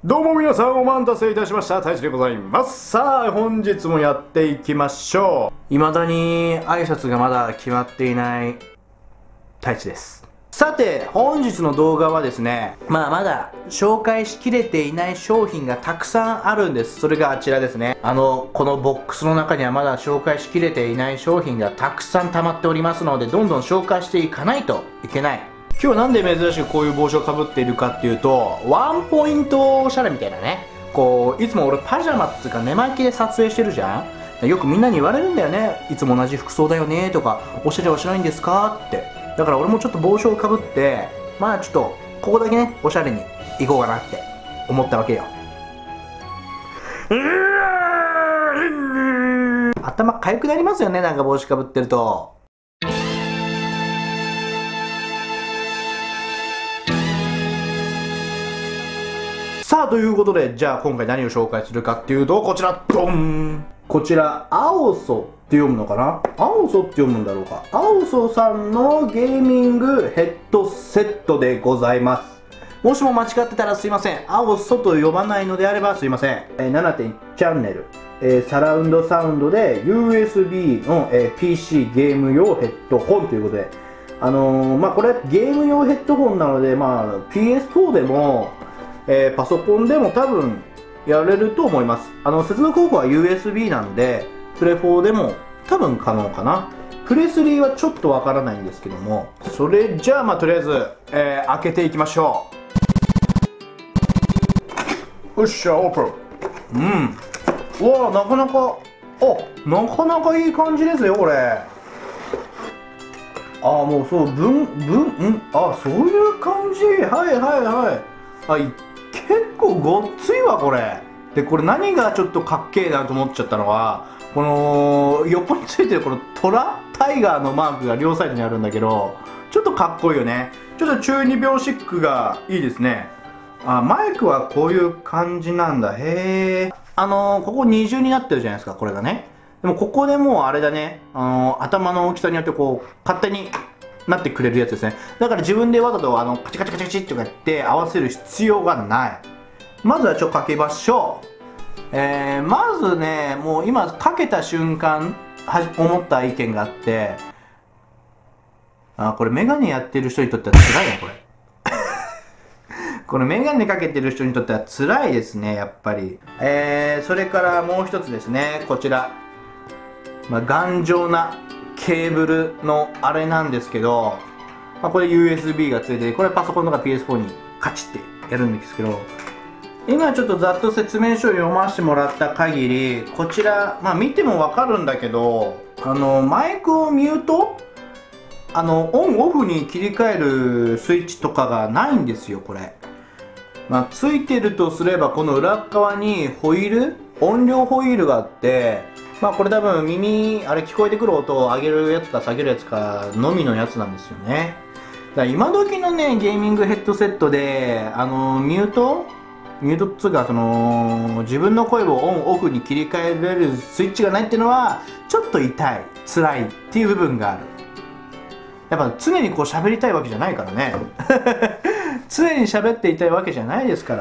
どうも皆さんお待たせいたしました。太一でございます。さあ、本日もやっていきましょう。未だに挨拶がまだ決まっていない太一です。さて、本日の動画はですね、まだ紹介しきれていない商品がたくさんあるんです。それがあちらですね。このボックスの中にはまだ紹介しきれていない商品がたくさん溜まっておりますので、どんどん紹介していかないといけない。今日なんで珍しくこういう帽子をかぶっているかっていうと、ワンポイントおしゃれみたいなね、こういつも俺パジャマっていうか寝巻きで撮影してるじゃん。よくみんなに言われるんだよね。いつも同じ服装だよねとか、おしゃれはしないんですかって。だから俺もちょっと帽子をかぶって、まあちょっとここだけねおしゃれに行こうかなって思ったわけよ。頭かゆくなりますよね、なんか帽子かぶってると。さあ、ということで、じゃあ今回何を紹介するかっていうと、こちら、ドン！こちら、アオソって読むのかな？アオソって読むんだろうか。アオソさんのゲーミングヘッドセットでございます。もしも間違ってたらすいません。アオソと呼ばないのであればすいません。7.1 チャンネル、サラウンドサウンドで USB の、PC ゲーム用ヘッドホンということで、これゲーム用ヘッドホンなので、PS4 でもパソコンでも多分やれると思います。接続方法は USB なんで、プレ4でも多分可能かな。プレ3はちょっとわからないんですけども、それじゃあとりあえず、開けていきましょう。よっしゃ、オープン。うわー、なかなかいい感じですよ、これ。もうそう、そういう感じ。結構ごっついわ、これ。で、これ何がちょっとかっけえなと思っちゃったのは、この横についてるこのタイガーのマークが両サイドにあるんだけど、ちょっとかっこいいよね。ちょっと中二病シックがいいですね。マイクはこういう感じなんだ。へえ。ここ二重になってるじゃないですか、これがね。でもここでもうあれだね、頭の大きさによってこう勝手になってくれるやつですね。だから自分でわざとカチカチカチカチとかやって合わせる必要がない。まずはちょっとかけましょう。まずね、もう今かけた瞬間思った意見があって、これメガネやってる人にとっては辛いね、これ。これメガネかけてる人にとっては辛いですね、やっぱり。それからもう一つですね、こちら。頑丈なケーブルのあれなんですけど、これ USB がついてて、これパソコンとか PS4 にカチってやるんですけど、今ちょっとざっと説明書を読ませてもらった限り、こちら、見てもわかるんだけど、マイクをミュート、オンオフに切り替えるスイッチとかがないんですよ、これ。ついてるとすれば、この裏側にホイール、音量ホイールがあって、これ多分あれ聞こえてくる音を上げるやつか下げるやつかのみのやつなんですよね。だから今時のね、ゲーミングヘッドセットで、ミュートっつうか、自分の声をオンオフに切り替えられるスイッチがないっていうのは、ちょっと痛い、辛いっていう部分がある。やっぱ常にこう喋りたいわけじゃないからね。常に喋っていたいわけじゃないですから。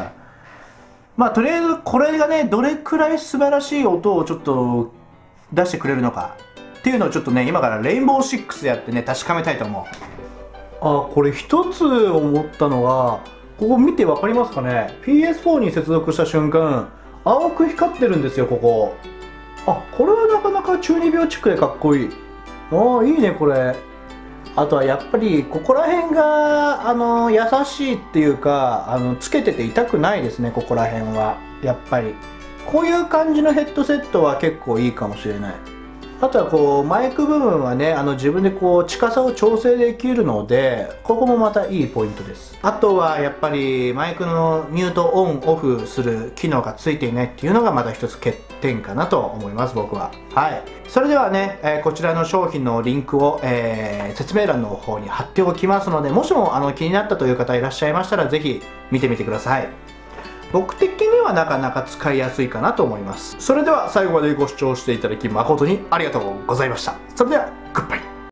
とりあえずこれがね、どれくらい素晴らしい音をちょっと出してくれるのかっていうのをちょっとね、今からレインボー6やってね、確かめたいと思う。これ一つ思ったのは、ここ見て分かりますかね。 PS4 に接続した瞬間、青く光ってるんですよ、ここ。これはなかなか中二病チックでかっこいい。いいね、これ。あとはやっぱりここら辺が優しいっていうか、つけてて痛くないですね、ここら辺は。やっぱりこういう感じのヘッドセットは結構いいかもしれない。あとはこうマイク部分はね、自分でこう近さを調整できるので、ここもまたいいポイントです。あとはやっぱりマイクのミュートオンオフする機能がついていないっていうのがまた一つ欠点かなと思います、僕は。それではね、こちらの商品のリンクを、説明欄の方に貼っておきますので、もしも気になったという方いらっしゃいましたら、ぜひ見てみてください。僕的にはなかなか使いやすいかなと思います。それでは最後までご視聴していただき誠にありがとうございました。それではグッバイ。